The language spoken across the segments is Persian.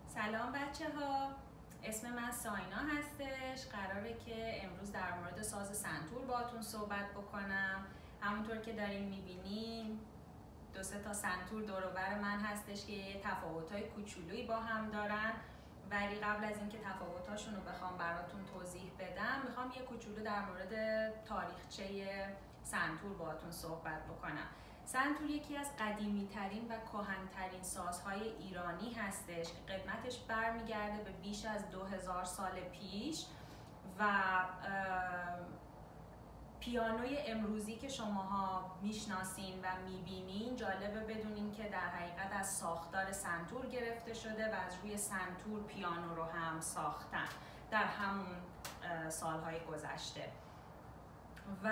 سلام بچه ها، اسم من ساینا هستش. قراره که امروز در مورد ساز سنتور باهاتون صحبت بکنم. همونطور که دارین میبینین 2-3 تا سنتور دور و بر من هستش که یه تفاوت‌های کوچولویی با هم دارن، ولی قبل از اینکه تفاوت‌هاشون رو بخوام براتون توضیح بدم میخوام یه کوچولو در مورد تاریخچه سنتور باهاتون صحبت بکنم. سنتور یکی از قدیمی ترین و کهن‌ترین سازهای ایرانی هستش که قدمتش برمیگرده به بیش از 2000 سال پیش و پیانوی امروزی که شماها میشناسین و میبینین جالبه بدونین که در حقیقت از ساختار سنتور گرفته شده و از روی سنتور پیانو رو هم ساختن در همون سالهای گذشته. و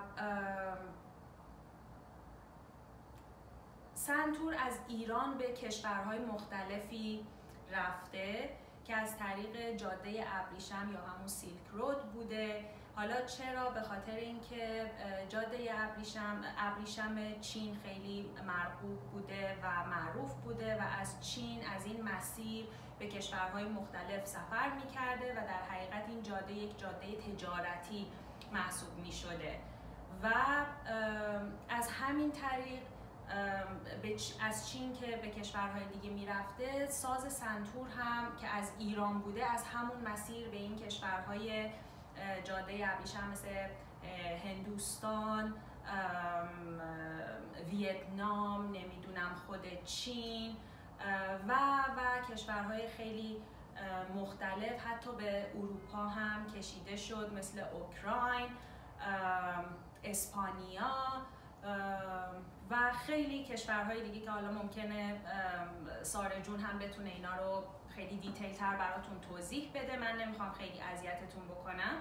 سنتور از ایران به کشورهای مختلفی رفته که از طریق جاده ابریشم یا همون سیلک رود بوده. حالا چرا؟ به خاطر اینکه جاده ابریشم چین خیلی مرغوب بوده و معروف بوده و از چین از این مسیر به کشورهای مختلف سفر می‌کرده و در حقیقت این جاده یک جاده تجارتی محسوب می‌شده و از همین طریق از چین که به کشورهای دیگه میرفته، ساز سنتور هم که از ایران بوده از همون مسیر به این کشورهای جاده ابریشم مثل هندوستان، ویتنام، نمیدونم خود چین و کشورهای خیلی مختلف حتی به اروپا هم کشیده شد، مثل اوکراین، اسپانیا و خیلی کشورهای دیگه که حالا ممکنه ساره جون هم بتونه اینا رو خیلی دیتیل تر براتون توضیح بده. من نمیخوام خیلی اذیتتون بکنم.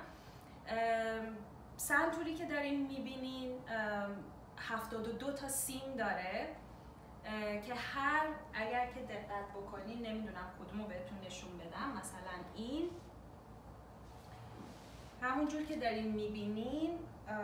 سنتوری که دارین میبینین 72 تا سیم داره که اگر که دقت بکنین، نمیدونم کدومو بهتون نشون بدم، مثلا این همونجور که دارین میبینین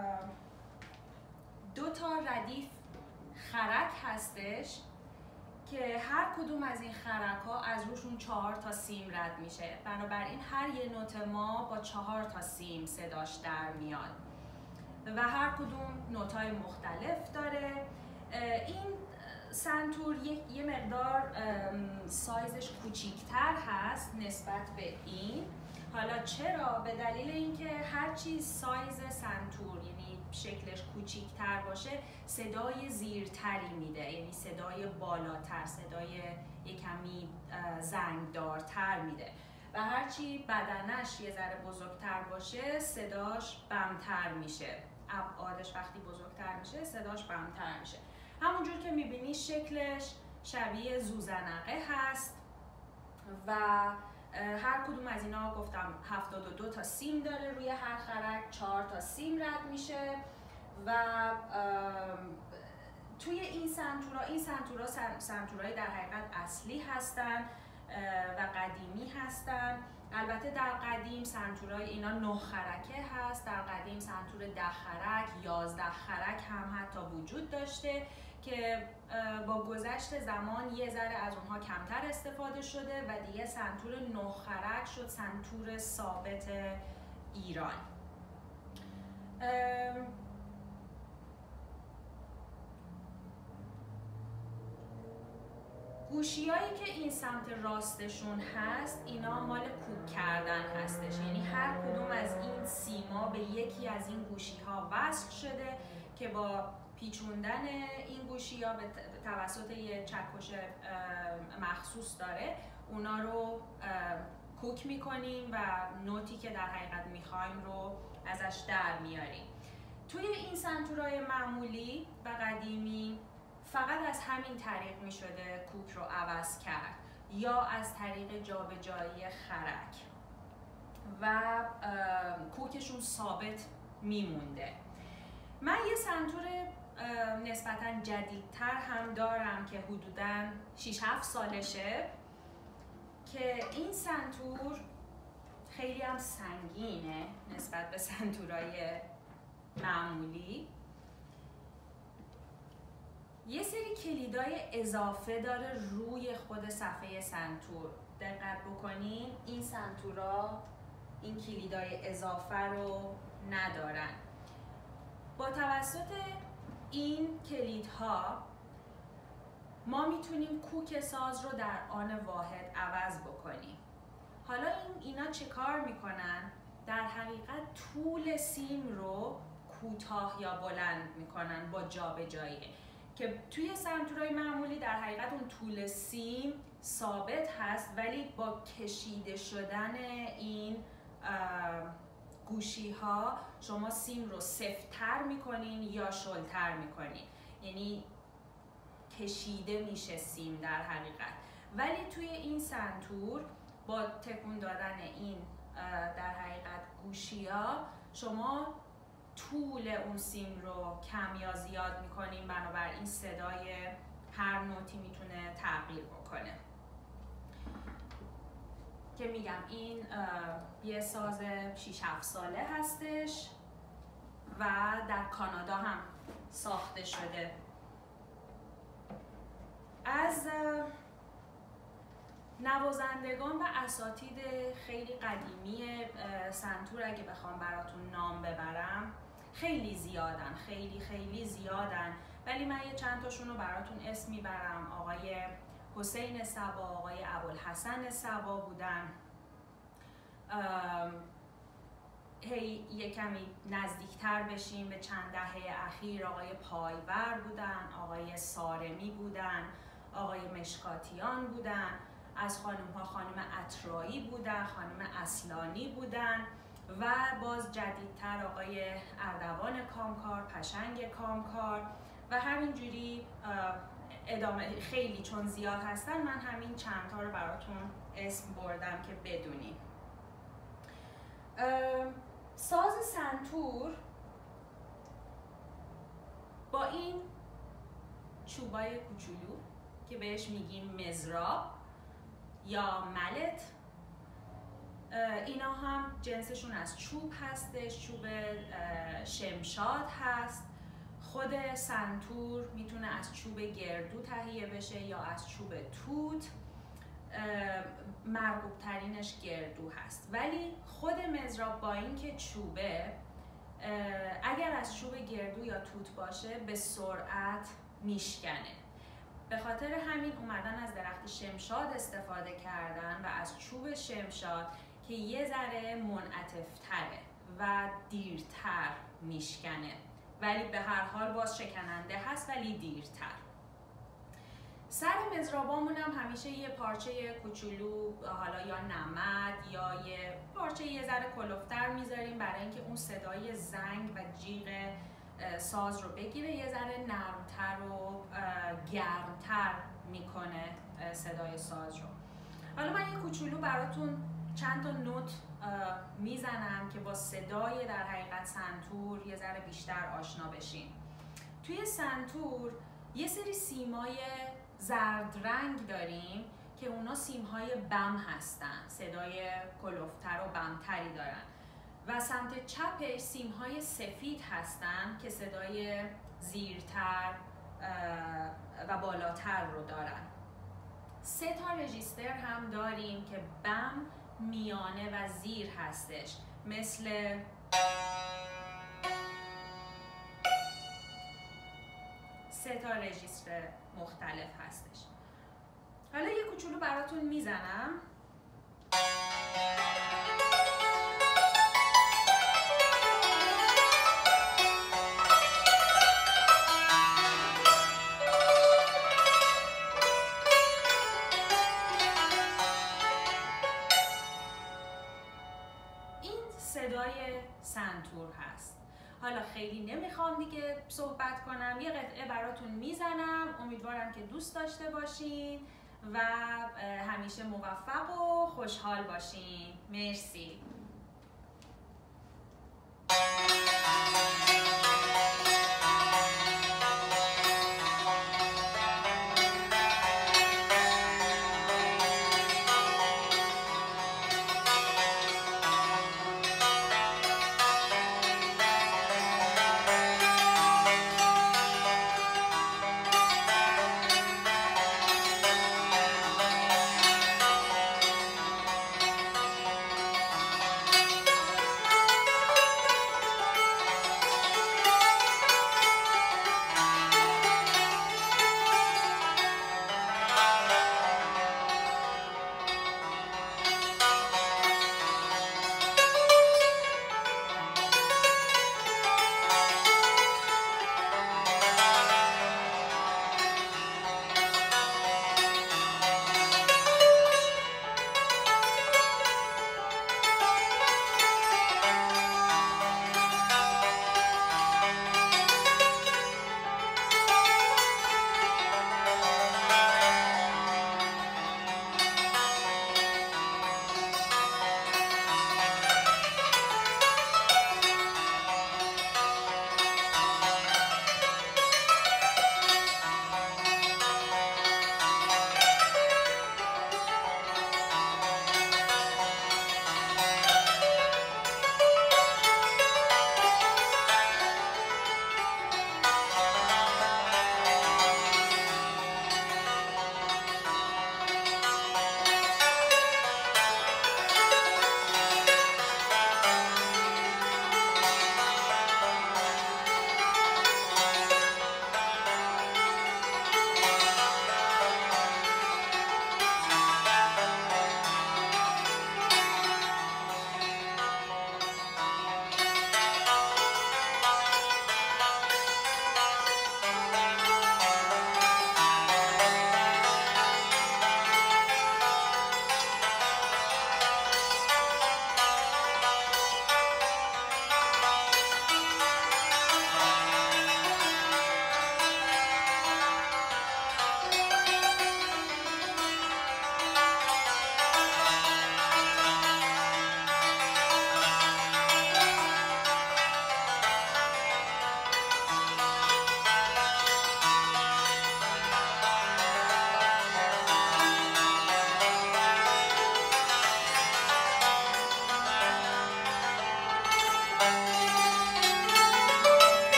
2 تا ردیف خرک هستش که هر کدوم از این خرک ها از روشون 4 تا سیم رد میشه. بنابراین هر یه نوت ما با 4 تا سیم صداش در میاد و هر کدوم نوت های مختلف داره. این سنتور یه مقدار سایزش کوچیکتر هست نسبت به این. حالا چرا؟ به دلیل اینکه هر چی سایز سنتور یعنی شکلش کوچیکتر باشه صدای زیرتری میده، یعنی صدای بالاتر، صدای یک کمی زنگدارتر میده و هرچی بدنش یه ذره بزرگتر باشه صداش بمتر میشه. ابعادش وقتی بزرگتر میشه صداش بمتر میشه. همونجور که میبینی شکلش شبیه زوزنقه هست و هر کدوم از اینا گفتم 72 تا سیم داره روی هر خرک، 4 تا سیم رد میشه و توی این سنتورهای در حقیقت اصلی هستن و قدیمی هستن. البته در قدیم سنتورهای اینا 9 خرکه هست، در قدیم سنتور 10 خرک، 11 خرک هم حتی وجود داشته که با گذشت زمان یه ذره از اونها کمتر استفاده شده و دیگه سنتور 9 خرک شد سنتور ثابت ایران. گوشیایی که این سمت راستشون هست اینا مال کوک کردن هستش، یعنی هر کدوم از این سیما به یکی از این گوشی ها وصل شده که با پیچوندن این گوشی ها به توسط یه چکش مخصوص داره اونا رو کوک میکنیم و نوتی که در حقیقت میخوایم رو ازش در میاریم. توی این سنتورهای معمولی و قدیمی فقط از همین طریق می شده کوک رو عوض کرد یا از طریق جابجایی خرک و کوکشون ثابت میمونده. من یه سنتور نسبتاً جدیدتر هم دارم که حدوداً 6-7 سالشه که این سنتور خیلی هم سنگینه نسبت به سنتورهای معمولی یه سری کلیدای اضافه داره روی خود صفحه سنتور. دقت بکنین این سنتورا این کلیدای اضافه رو ندارن. با توسط این کلیدها ما میتونیم کوک ساز رو در آن واحد عوض بکنیم. حالا اینا چه کار میکنن؟ در حقیقت طول سیم رو کوتاه یا بلند میکنن با جابجایی، که توی سنتورهای معمولی در حقیقت اون طول سیم ثابت هست، ولی با کشیده شدن این گوشی ها شما سیم رو سفت‌تر میکنین یا شلتر میکنین، یعنی کشیده میشه سیم در حقیقت. ولی توی این سنتور با تکون دادن این در حقیقت گوشی ها شما طول اون سیم رو کم یا زیاد میکنین، بنابراین صدای هر نوتی میتونه تغییر بکنه. که میگم این یه ساز 6-7 ساله هستش و در کانادا هم ساخته شده. از نوازندگان و اساتید خیلی قدیمی سنتور اگه بخوام براتون نام ببرم خیلی زیادن، خیلی زیادن، ولی من یه چند تاشون رو براتون اسم میبرم. آقای حسین صبا، آقای ابوالحسن صبا بودن. یه کمی نزدیکتر بشیم به چند دهه اخیر آقای پایور بودن، آقای سارمی بودن، آقای مشکاتیان بودن. از خانم ها خانم اطرایی بودن، خانم اصلانی بودن و باز جدیدتر آقای اردوان کامکار، پشنگ کامکار و همینجوری ادامه. خیلی چون زیاد هستن من همین چند تا رو براتون اسم بردم که بدونیم. ساز سنتور با این چوبای کوچولو که بهش میگیم مزراب یا ملت، اینا هم جنسشون از چوب هستش، چوب شمشاد هست. خود سنتور میتونه از چوب گردو تهیه بشه یا از چوب توت، مرغوب ترینش گردو هست. ولی خود مزراب با اینکه چوبه، اگر از چوب گردو یا توت باشه به سرعت میشکنه. به خاطر همین اومدن از درخت شمشاد استفاده کردن و از چوب شمشاد که یه ذره منعطف‌تره و دیرتر میشکنه، ولی به هر حال باز شکننده هست ولی دیرتر. سر مزرابامون هم همیشه یه پارچه کوچولو، حالا یا نمد یا یه پارچه یه ذره کلفتر میذاریم برای اینکه اون صدای زنگ و جیغ ساز رو بگیره، یه ذره نرمتر و گرمتر میکنه صدای ساز رو. حالا من یه کوچولو براتون چند تا نوت میزنم که با صدای در حقیقت سنتور یه ذره بیشتر آشنا بشین. توی سنتور یه سری سیمای زرد رنگ داریم که اونا سیمهای بم هستن، صدای کلفتر و بمتری دارن، و سمت چپش سیمهای سفید هستن که صدای زیرتر و بالاتر رو دارن. 3 تا رژیستر هم داریم که بم، میانه و زیر هستش، مثل سه تا رژیستر مختلف هستش. حالا یه کوچولو براتون میزنم. صدای سنتور هست. حالا خیلی نمیخوام دیگه صحبت کنم، یه قطعه براتون میزنم. امیدوارم که دوست داشته باشین و همیشه موفق و خوشحال باشین. مرسی.